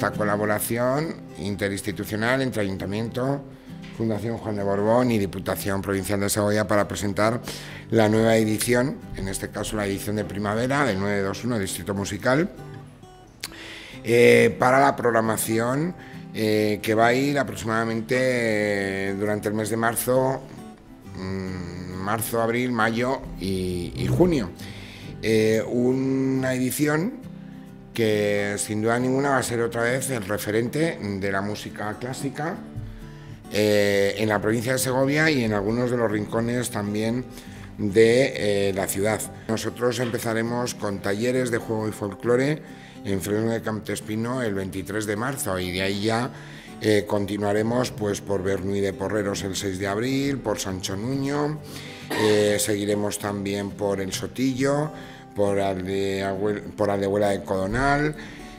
esta colaboración interinstitucional entre Ayuntamiento, Fundación Juan de Borbón y Diputación Provincial de Segovia para presentar la nueva edición, en este caso la edición de primavera del 921 Distrito Musical, para la programación que va a ir aproximadamente durante el mes de marzo, abril, mayo y junio. Una edición que sin duda ninguna va a ser otra vez el referente de la música clásica en la provincia de Segovia y en algunos de los rincones también de la ciudad. Nosotros empezaremos con talleres de juego y folclore en Fresno de Campespino el 23 de marzo y de ahí ya continuaremos pues por Bernuy de Porreros el 6 de abril, por Sancho Nuño, seguiremos también por El Sotillo, por Aldehuela de Codonal,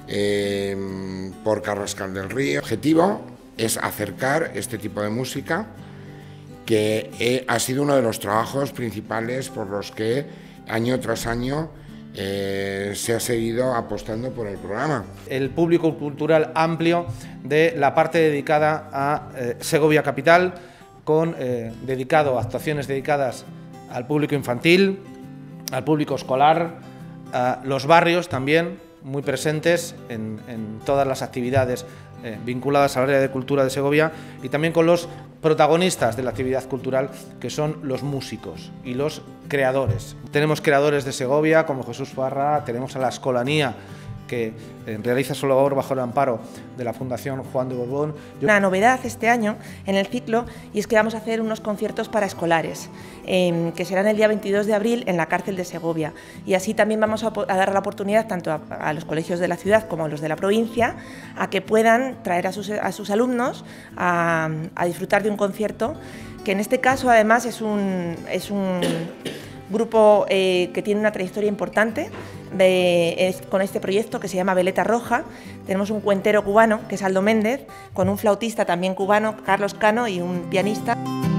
por Carrascal del Río. El objetivo es acercar este tipo de música que ha sido uno de los trabajos principales por los que año tras año se ha seguido apostando por el programa. El público cultural amplio de la parte dedicada a Segovia Capital, con actuaciones dedicadas al público infantil, al público escolar, a los barrios también muy presentes en todas las actividades vinculadas al área de cultura de Segovia, y también con los protagonistas de la actividad cultural, que son los músicos y los creadores. Tenemos creadores de Segovia como Jesús Parra, tenemos a la Escolanía, que realiza su labor bajo el amparo de la Fundación Juan de Borbón. Una novedad este año en el ciclo, y es que vamos a hacer unos conciertos para escolares, que serán el día 22 de abril en la cárcel de Segovia, y así también vamos a dar la oportunidad tanto a los colegios de la ciudad como a los de la provincia a que puedan traer a sus alumnos a disfrutar de un concierto, que en este caso además es un grupo que tiene una trayectoria importante con este proyecto que se llama Veleta Roja. Tenemos un cuentero cubano, que es Aldo Méndez, con un flautista también cubano, Carlos Cano, y un pianista.